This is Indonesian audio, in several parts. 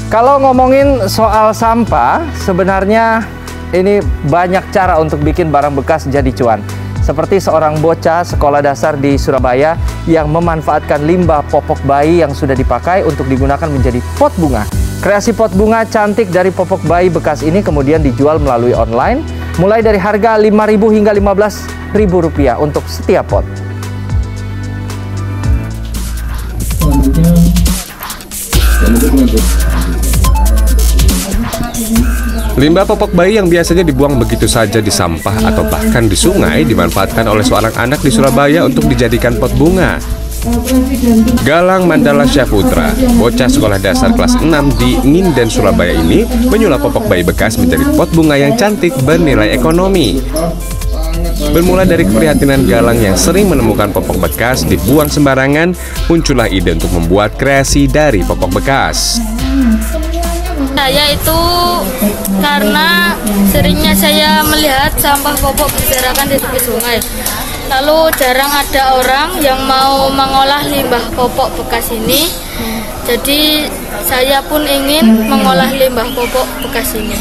Kalau ngomongin soal sampah, sebenarnya ini banyak cara untuk bikin barang bekas jadi cuan. Seperti seorang bocah sekolah dasar di Surabaya yang memanfaatkan limbah popok bayi yang sudah dipakai untuk digunakan menjadi pot bunga. Kreasi pot bunga cantik dari popok bayi bekas ini kemudian dijual melalui online, mulai dari harga Rp5.000 hingga Rp15.000 untuk setiap pot. Limbah popok bayi yang biasanya dibuang begitu saja di sampah atau bahkan di sungai dimanfaatkan oleh seorang anak di Surabaya untuk dijadikan pot bunga. Galang Mandala Syahputra, bocah sekolah dasar kelas 6 di Nginden, Surabaya ini menyulap popok bayi bekas menjadi pot bunga yang cantik bernilai ekonomi. Bermula dari keprihatinan Galang yang sering menemukan popok bekas dibuang sembarangan, muncullah ide untuk membuat kreasi dari popok bekas. Saya itu karena seringnya saya melihat sampah popok berserakan di tepi sungai. Lalu jarang ada orang yang mau mengolah limbah popok bekas ini. Jadi saya pun ingin mengolah limbah popok bekas ini.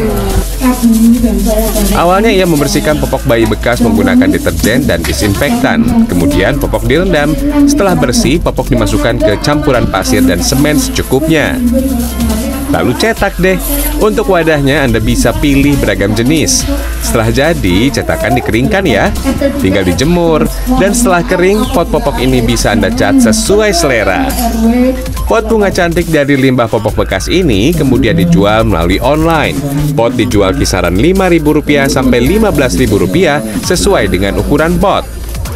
Awalnya ia membersihkan popok bayi bekas menggunakan deterjen dan disinfektan. Kemudian popok direndam. Setelah bersih, popok dimasukkan ke campuran pasir dan semen secukupnya. Lalu cetak deh. Untuk wadahnya Anda bisa pilih beragam jenis. Setelah jadi, cetakan dikeringkan ya. Tinggal dijemur. Dan setelah kering, pot popok ini bisa Anda cat sesuai selera. Pot bunga cantik dari limbah popok bekas ini kemudian dijual melalui online. Pot dijual kisaran Rp5.000 sampai Rp15.000 sesuai dengan ukuran pot.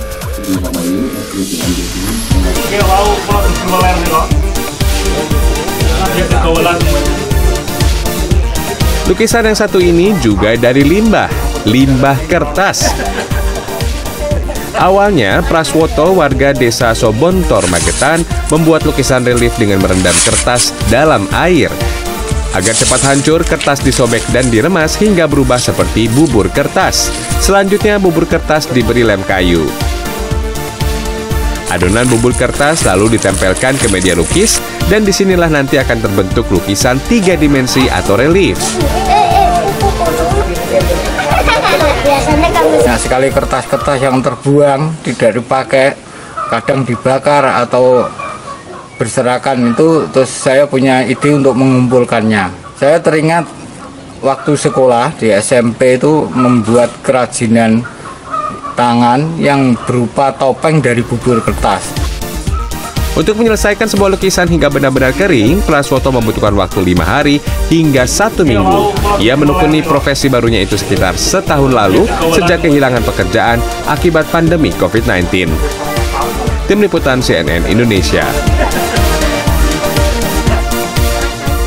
Lukisan yang satu ini juga dari limbah kertas. Awalnya, Praswoto, warga desa Sobontor, Magetan, membuat lukisan relief dengan merendam kertas dalam air. Agar cepat hancur, kertas disobek dan diremas hingga berubah seperti bubur kertas. Selanjutnya, bubur kertas diberi lem kayu. Adonan bubur kertas lalu ditempelkan ke media lukis, dan disinilah nanti akan terbentuk lukisan 3 dimensi atau relief. Nah, sekali kertas-kertas yang terbuang tidak dipakai, kadang dibakar atau berserakan itu, terus saya punya ide untuk mengumpulkannya. Saya teringat waktu sekolah di SMP itu membuat kerajinan tangan yang berupa topeng dari bubur kertas. Untuk menyelesaikan sebuah lukisan hingga benar-benar kering, Praswoto membutuhkan waktu 5 hari hingga 1 minggu. Ia menekuni profesi barunya itu sekitar setahun lalu sejak kehilangan pekerjaan akibat pandemi COVID-19. Tim Liputan CNN Indonesia.